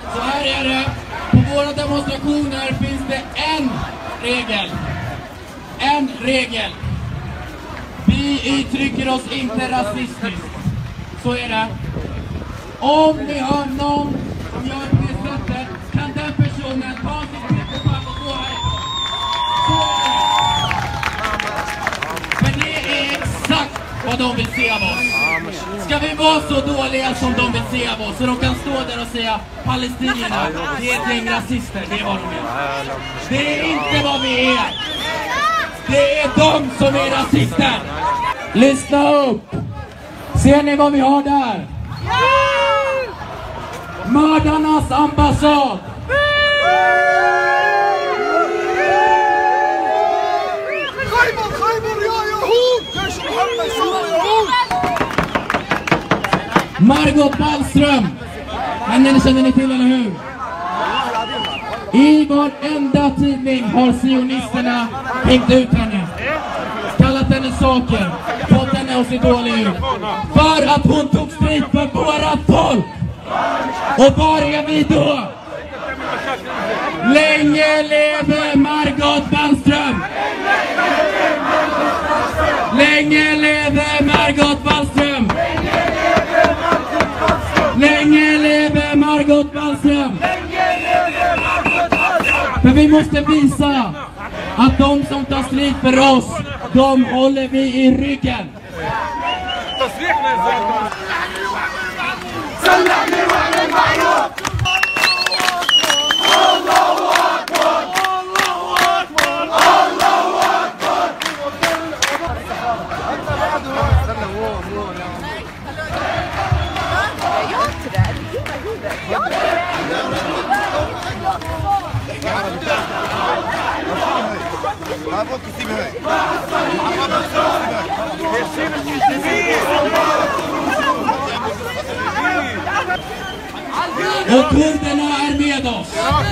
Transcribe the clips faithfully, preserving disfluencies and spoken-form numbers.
Så här är det. På våra demonstrationer finns det en regel. En regel. Vi uttrycker oss inte rasistiskt. Så är det. Om ni har någon som gör på det sättet, kan den personen ta sitt mikrofon och gå här. Så är det. Men det är exakt vad de vill se av oss. Ska vi vara så dåliga som de vill se av oss, så de kan stå där och säga palestinierna, det är ett gäng rasister, det är vad de är. Det är inte vad vi är. Det är de som är rasister. Lyssna upp. Ser ni vad vi har där? Mördarnas ambassad. Margot Wallström. Henne känner ni till, eller hur? I varenda tidning har sionisterna hängt ut henne. Kallat henne saker. Fått henne att se dålig ut. För att hon tog strid för vårat folk. Och var är vi då? Länge leve Margot Wallström! Länge leve Margot Wallström! Länge leve Margot Wallström! För vi måste visa att de som tar strid för oss, de håller vi i ryggen. Och kurderna är med oss.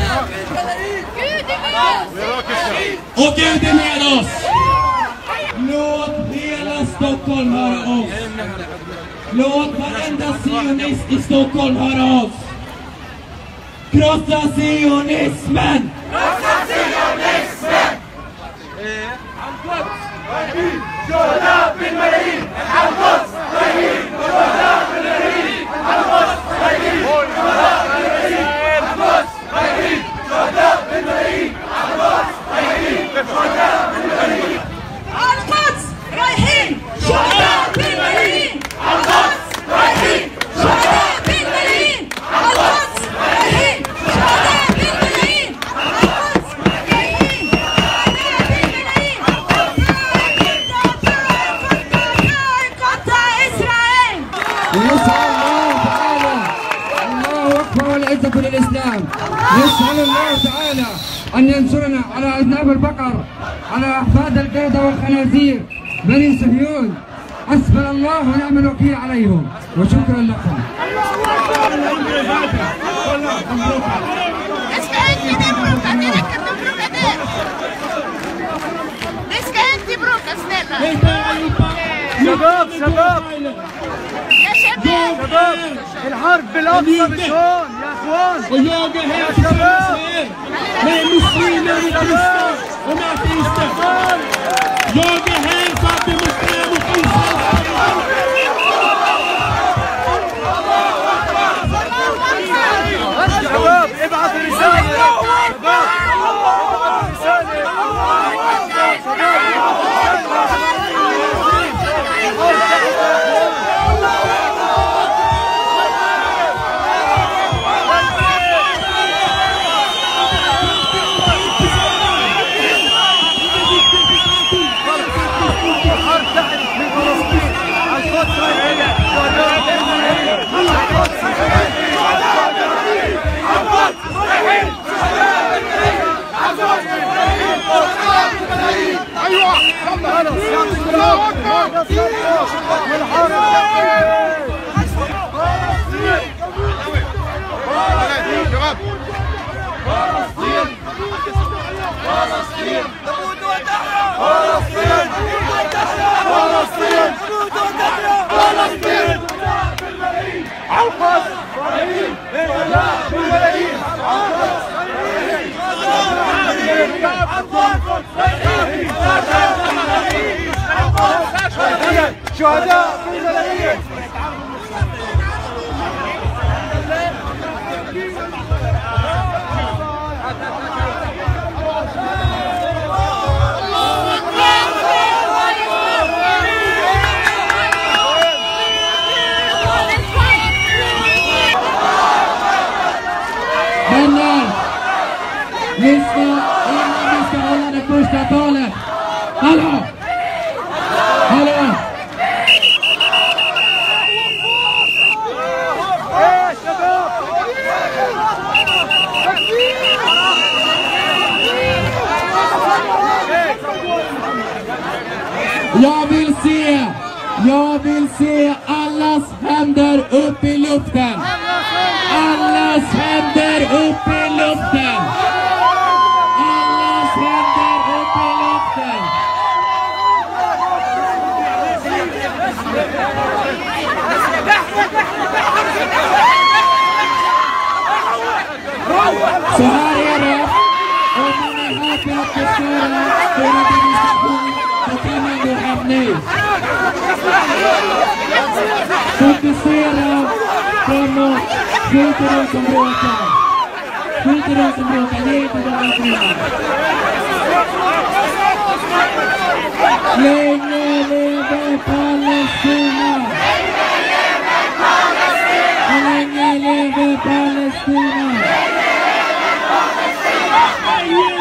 Och Gud är med oss. Låt hela Stockholm höra oss. Låt varenda sionist i Stockholm höra oss. Krossa sionismen! Krossa sionismen! القدس رهيب شهداء بالملايين القدس رهيب شهداء بالملايين القدس رهيب شهداء بالملايين القدس رهيب شهداء بالملايين القدس رهيب شهداء بالملايين القدس رهيب شهداء بالملايين القدس رهيب شهداء بالملايين القدس رهيب شهداء بالملايين القدس رهيب والعزة للإسلام. نسأل الله تعالى أن ينصرنا على أذناب البقر، على أحفاد القردة والخنازير بني صهيون. حسبنا الله ونعم الوكيل عليهم، وشكرا لكم. شباب شباب يا شباب شباب الحرب بالاقصى بشون يا اخوان ويوجا هي شباب ما مسلمين وكريستيان وما كريستيان يوجا هي فاضي مسلم وكريستيان شباب ابعث رسالة شباب فلسطين شهداء فلسطين. Vänner, lyssna innan vi ska hålla det första talet. Hallå! Hallå! Jag vill se, jag vill se allas händer upp i luften. Allas händer upp i luften. Allas händer upp i luften. Så här är det. Om man är här för att förstöra för en demonstration, då kan man gå hem nu. Fokusera framåt. Skjut till de som bråkar. Skjut till de som bråkar. Ge inte dem utrymme. Länge leve Palestina! Länge leve Palestina!